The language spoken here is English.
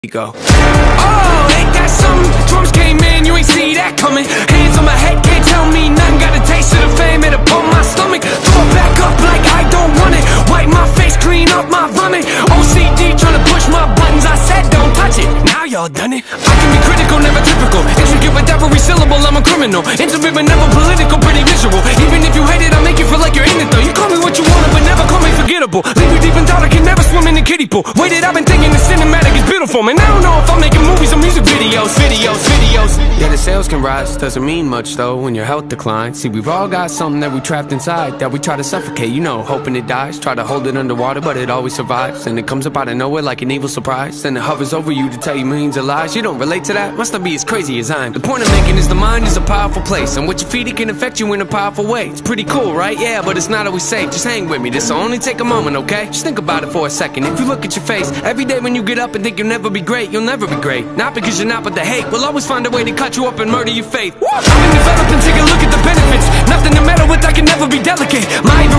Go. Oh, ain't that something? Drums came in, you ain't see that coming. Hands on my head, can't tell me nothing. Got a taste of the fame, it'll pump my stomach. Throw it back up like I don't want it. Wipe my face, clean up my vomit. OCD tryna push my buttons, I said don't touch it. Now y'all done it. I can be critical, never typical. Intricate with every syllable, I'm a criminal. Intimate but never political, pretty visual. Even if you hate it, I'll make you feel like you're in it though. You call me what you want, but never call me forgettable. Leave you deep in thought, I can never swim in the kiddie pool. Waited, I've been thinking the cinematic is beautiful, man. I don't know if I'm making movies or music videos. Yeah, the sales can rise, doesn't mean much though when your health declines. See, we've all got something that we trapped inside that we try to suffocate, you know, hoping it dies. Try to hold it underwater, but it always survives. And it comes up out of nowhere like an evil surprise. Then it hovers over you to tell you millions of lies. You don't relate to that? Must not be as crazy as I am. The point I'm making is the mind is a powerful place, and what you feed it can affect you in a powerful way. It's pretty cool, right? Yeah, but it's not always safe. Just hang with me, this'll only take a moment, okay? Just think about it for a second. If you look at your face every day when you get up and think you'll never be great, you'll never be great. Not because you're not, but the hate will always find a way to cut you up and murder your faith. I've been developing, take a look at the benefits. Nothing to meddle with, I can never be delicate. My